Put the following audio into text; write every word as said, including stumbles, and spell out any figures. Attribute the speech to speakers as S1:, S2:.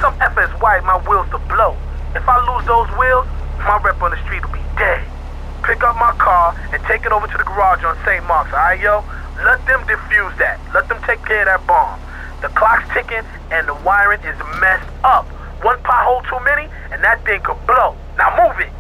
S1: some effort is wired my wheels to blow. If I lose those wheels, my rep on the street will be dead. Pick up my car and take it over to the garage on Saint Mark's, alright, yo? Let them defuse that. Let them take care of that bomb. The clock's ticking and the wiring is messed up. One pothole too many and that thing could blow. Now move it.